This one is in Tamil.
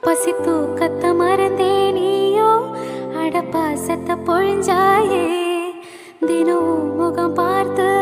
பசி தூக்கத்தை மறந்தே நீயோ அட பாசத்தை பொழிஞ்சாயே தினம் முகம் பார்த்து